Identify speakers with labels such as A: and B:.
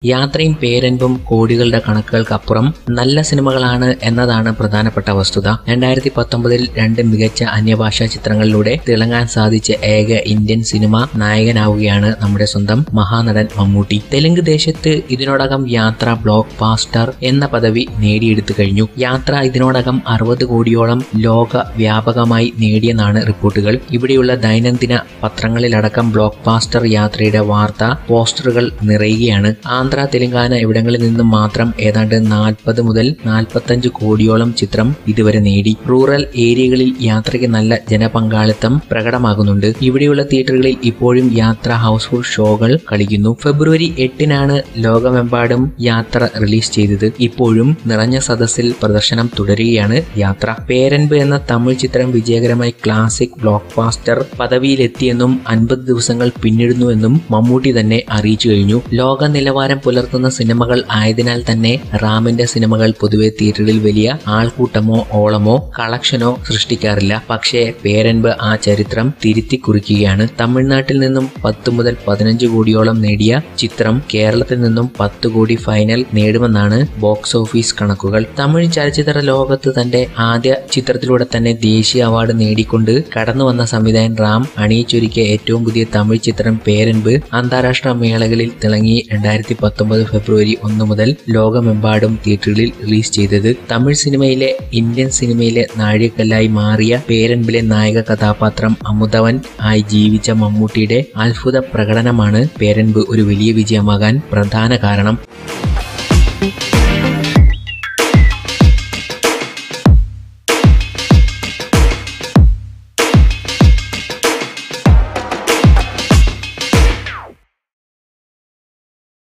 A: യാത്രയും പേരൻപും കോടികളുടെ കണക്കുകൾക്കപ്പുറം നല്ല സിനിമകളാണ് എന്നതാണ് പ്രധാനപ്പെട്ട വസ്തുത. 2019 2 മികച്ച അന്യഭാഷാ ചിത്രങ്ങളിലൂടെ തിളങ്ങാൻ സാധിച്ച ഏക ഇന്ത്യൻ സിനിമ നായകനാവുകയാണ് നമ്മുടെ സ്വന്തം മഹാനടൻ മമ്മൂട്ടി. തെലുങ്ക് ദേശത്ത് ഇതിനോടകം യാത്ര ബ്ലോക്ക് ബാസ്റ്റർ എന്ന പദവി നേടിയെടുത്തു കഴിഞ്ഞു. യാത്ര ഇതിനോടകം 60 കോടിയോളം ലോക വ്യാപകമായി നേടിയെന്നാണ് റിപ്പോർട്ടുകൾ. ഇവിടെയുള്ള ദൈനംദിന പത്രങ്ങളിലടക്കം ബ്ലോക്ക് ബാസ്റ്റർ യാത്രയുടെ വാർത്താ പോസ്റ്ററുകൾ നിറയുകയാണ്. ആന്ധ്ര, തെലങ്കാന ഇവിടങ്ങളിൽ നിന്നും മാത്രം ഏതാണ്ട് 40 മുതൽ 45 കോടിയോളം ചിത്രം ഇതുവരെ നേടി. റൂറൽ ഏരിയകളിൽ യാത്രയ്ക്ക് നല്ല ജനപങ്കാളിത്തം പ്രകടമാകുന്നുണ്ട്. ഇവിടെയുള്ള തിയേറ്ററുകളിൽ ഇപ്പോഴും യാത്ര ഹൗസ്ഫുൾ ഷോകൾ കളിക്കുന്നു. ഫെബ്രുവരി 8-നാണ് ലോകമെമ്പാടും യാത്ര റിലീസ് ചെയ്തത്. ഇപ്പോഴും നിറഞ്ഞ സദസ്സിൽ പ്രദർശനം തുടരുകയാണ് യാത്ര. പേരൻപ് എന്ന തമിഴ് ചിത്രം വിജയകരമായി ക്ലാസിക് ബ്ലോക്ക് ബാസ്റ്റർ പദവിയിലെത്തിയെന്നും 50 ദിവസങ്ങൾ പിന്നിടുന്നുവെന്നും മമ്മൂട്ടി തന്നെ അറിയിച്ചു കഴിഞ്ഞു. ലോക നിലവാരം പുലർത്തുന്ന സിനിമകൾ ആയതിനാൽ തന്നെ റാമിന്റെ സിനിമകൾ പൊതുവെ തിയേറ്ററിൽ വലിയ ആൾക്കൂട്ടമോ ഓളമോ കളക്ഷനോ സൃഷ്ടിക്കാറില്ല. പക്ഷേ പേരൻപ് ആ ചരിത്രം തിരുത്തി കുറിക്കുകയാണ്. തമിഴ്നാട്ടിൽ നിന്നും 10 മുതൽ 15 കോടിയോളം നേടിയ ചിത്രം കേരളത്തിൽ നിന്നും 10 കോടി ഫൈനൽ നേടുമെന്നാണ് ബോക്സ് ഓഫീസ് കണക്കുകൾ. തമിഴ് ചലച്ചിത്ര ലോകത്ത് തന്റെ ആദ്യ ചിത്രത്തിലൂടെ തന്നെ ദേശീയ അവാർഡ് നേടിക്കൊണ്ട് കടന്നുവന്ന സംവിധായകൻ റാം അണിയിച്ചൊരുക്കിയ ഏറ്റവും പുതിയ തമിഴ് ചിത്രം പേരൻപ് അന്താരാഷ്ട്ര മേളകളിൽ തിളങ്ങി 2019 ഫെബ്രുവരി 1 മുതൽ ലോകമെമ്പാടും തിയേറ്ററുകളിൽ റിലീസ് ചെയ്തത്. തമിഴ് സിനിമയിലെ ഇന്ത്യൻ സിനിമയിലെ നാഴികക്കല്ലായി മാറിയ പേരൻപിലെ നായക കഥാപാത്രം അമുതവൻ ആയി ജീവിച്ച മമ്മൂട്ടിയുടെ അത്ഭുത പ്രകടനമാണ് പേരൻപ് ഒരു വലിയ വിജയമാകാൻ പ്രധാന കാരണം.